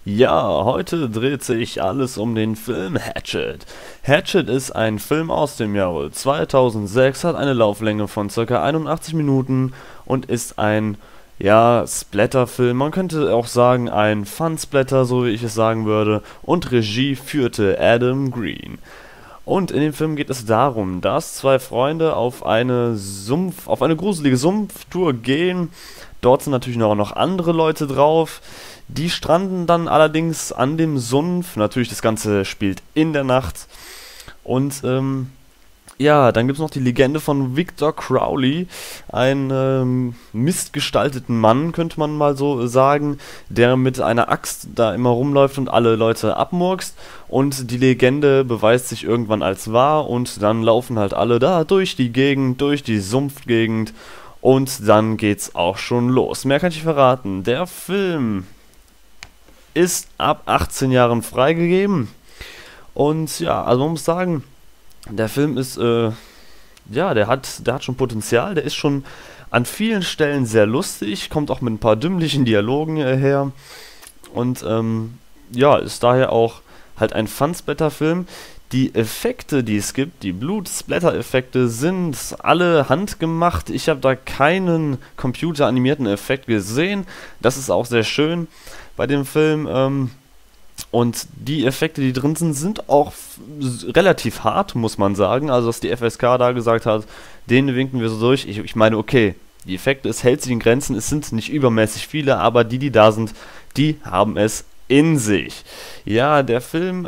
Ja, heute dreht sich alles um den Film Hatchet. Hatchet ist ein Film aus dem Jahre 2006, hat eine Lauflänge von ca. 81 Minuten und ist ein, ja, Splatter-Film. Man könnte auch sagen ein Fun-Splatter, so wie ich es sagen würde. Und Regie führte Adam Green. Und in dem Film geht es darum, dass zwei Freunde auf eine gruselige Sumpftour gehen. Dort sind natürlich noch andere Leute drauf. Die stranden dann allerdings an dem Sumpf. Natürlich, das Ganze spielt in der Nacht. Und ja, dann gibt es noch die Legende von Victor Crowley, einen missgestalteten Mann, könnte man mal so sagen, der mit einer Axt da immer rumläuft und alle Leute abmurkst. Und die Legende beweist sich irgendwann als wahr und dann laufen halt alle da durch die Gegend, durch die Sumpfgegend und dann geht's auch schon los. Mehr kann ich nicht verraten. Der Film ist ab 18 Jahren freigegeben und ja, also man muss sagen, der Film ist, ja, der hat schon Potenzial, der ist schon an vielen Stellen sehr lustig, kommt auch mit ein paar dümmlichen Dialogen her und ja, ist daher auch halt ein Fun-Splatter-Film. Die Effekte, die es gibt, die Blut-Splatter-Effekte sind alle handgemacht. Ich habe da keinen computeranimierten Effekt gesehen. Das ist auch sehr schön bei dem Film. Und die Effekte, die drin sind, sind auch relativ hart, muss man sagen. Also, dass die FSK da gesagt hat, den winken wir so durch. Ich meine, okay, die Effekte, es hält sich in Grenzen, es sind nicht übermäßig viele, aber die da sind, die haben es in sich. Ja, der Film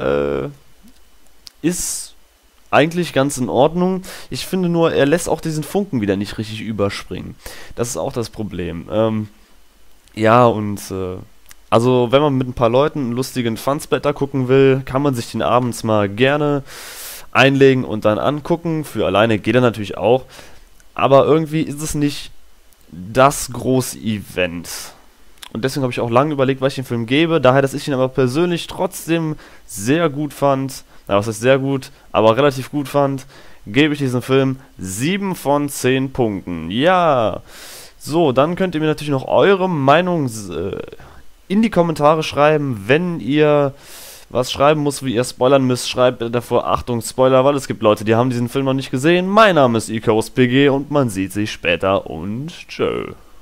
ist eigentlich ganz in Ordnung. Ich finde nur, er lässt auch diesen Funken wieder nicht richtig überspringen. Das ist auch das Problem. Ja, und also, wenn man mit ein paar Leuten einen lustigen Fun-Splatter gucken will, kann man sich den abends mal gerne einlegen und dann angucken. Für alleine geht er natürlich auch. Aber irgendwie ist es nicht das große Event. Und deswegen habe ich auch lange überlegt, was ich dem Film gebe. Daher, dass ich ihn aber persönlich trotzdem sehr gut fand, na, was heißt sehr gut, aber relativ gut fand, gebe ich diesem Film 7 von 10 Punkten. Ja, so, dann könnt ihr mir natürlich noch eure Meinung in die Kommentare schreiben. Wenn ihr was schreiben muss, wie ihr spoilern müsst, schreibt davor Achtung Spoiler, weil es gibt Leute, die haben diesen Film noch nicht gesehen. Mein Name ist IkarusPG und man sieht sich später und tschö.